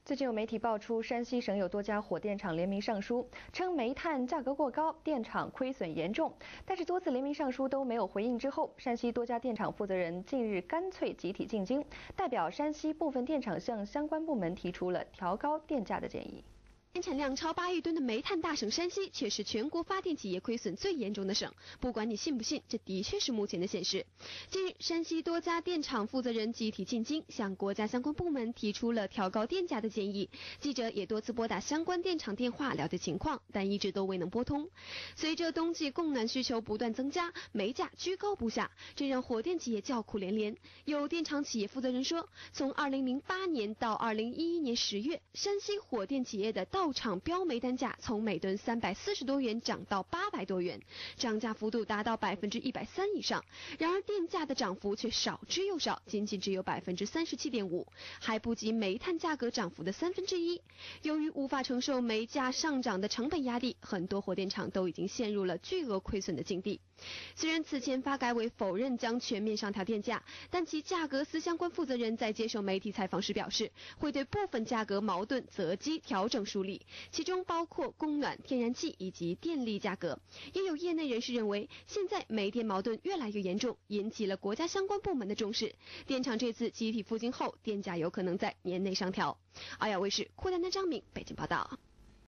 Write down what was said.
最近有媒体爆出，山西省有多家火电厂联名上书，称煤炭价格过高，电厂亏损严重。但是多次联名上书都没有回应之后，山西多家电厂负责人近日干脆集体进京，代表山西部分电厂向相关部门提出了调高电价的建议。 年产量超8亿吨的煤炭大省山西，却是全国发电企业亏损最严重的省。不管你信不信，这的确是目前的现实。近日，山西多家电厂负责人集体进京，向国家相关部门提出了调高电价的建议。记者也多次拨打相关电厂电话了解情况，但一直都未能拨通。随着冬季供暖需求不断增加，煤价居高不下，这让火电企业叫苦连连。有电厂企业负责人说，从2008年到2011年10月，山西火电企业的到厂标煤单价从每吨340多元涨到800多元，涨价幅度达到130%以上。然而电价的涨幅却少之又少，仅仅只有37.5%，还不及煤炭价格涨幅的1/3。由于无法承受煤价上涨的成本压力，很多火电厂都已经陷入了巨额亏损的境地。虽然此前发改委否认将全面上调电价，但其价格司相关负责人在接受媒体采访时表示，会对部分价格矛盾择机调整梳理，其中包括供暖、天然气以及电力价格。也有业内人士认为，现在煤电矛盾越来越严重，引起了国家相关部门的重视。电厂这次集体赴京后，电价有可能在年内上调。奥亚卫视，库丹丹、张敏北京报道。